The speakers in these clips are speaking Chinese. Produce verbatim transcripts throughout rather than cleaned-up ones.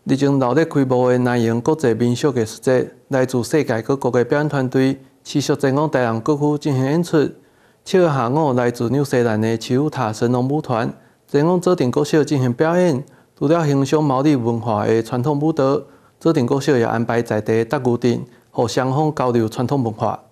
历经热烈开幕的南营国际民俗艺术节，来自世界各国的表演团队持续前往台南各区进行演出。七月下午，来自纽西兰的奇乌塔神龙舞团前往指定国小进行表演。除了欣赏毛利文化的传统舞蹈，指定国小也安排在地搭牛阵，互双方交流传统文化。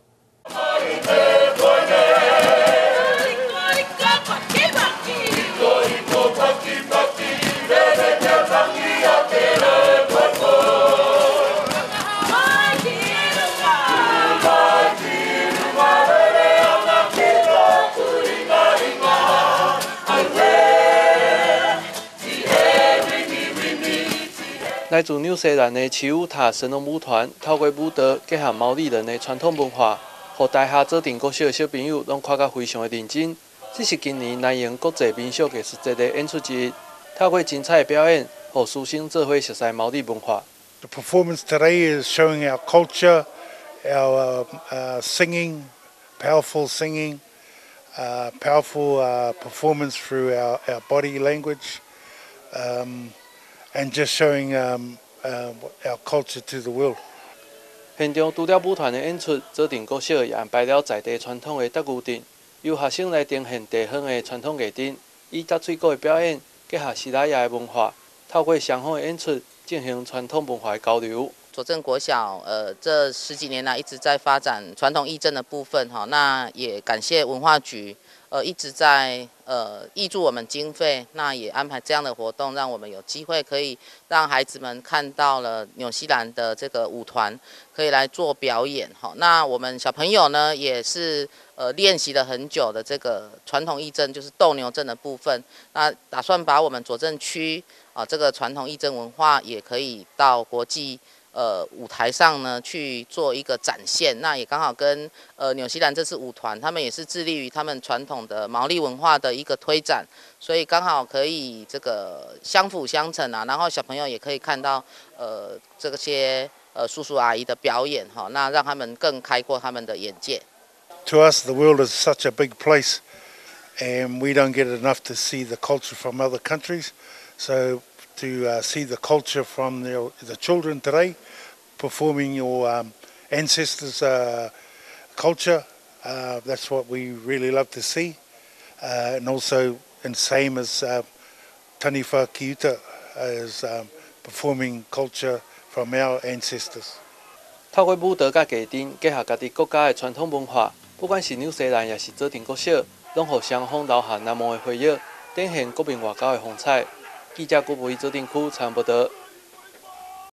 来自纽西兰的奇乌塔神龙舞团，透过舞蹈结合毛利人的传统文化，互台下指定国小的小朋友拢看甲非常的认真。这是今年南营国际民俗艺术节的演出之一，透过精彩的表演，互师生做伙熟悉毛利文化。 The performance today is showing our culture, our uh, singing, powerful singing, uh, powerful uh, performance through our, our body language. Um, And just showing um, uh, our culture to the world. 现场除了舞团的演出，指定国小也安排了在地传统的搭牛阵，由学生来呈现地方的传统艺阵，以搭水果的表演，结合西拉雅的文化，透过双方的演出进行传统文化的交流。 左镇国小，呃，这十几年来一直在发展传统义政的部分，哈，那也感谢文化局。 呃，一直在呃挹注我们经费，那也安排这样的活动，让我们有机会可以让孩子们看到了纽西兰的这个舞团，可以来做表演哈。那我们小朋友呢，也是呃练习了很久的这个传统义政，就是斗牛阵的部分。那打算把我们左镇区啊、呃、这个传统义政文化，也可以到国际。 呃，舞台上呢去做一个展现，那也刚好跟呃纽西兰这次舞团，他们也是致力于他们传统的毛利文化的一个推展，所以刚好可以这个相辅相成啊，然后小朋友也可以看到呃这些呃叔叔阿姨的表演哈，那让他们更开阔他们的眼界。 To us, the world is such a big place, and we don't get enough to see the culture from other countries, so. To uh, see the culture from the, the children today, performing your um, ancestors' uh, culture. Uh, that's what we really love to see, uh, and also, and same as uh, Taniwha Kiuta is um, performing culture from our ancestors. 透过舞蹈甲艺阵，结合家己国家的传统文化，不管是纽西兰也是指定国小，拢互双方留下难忘的回忆，展现国民外交的风采。记者顾维指定区采访报道。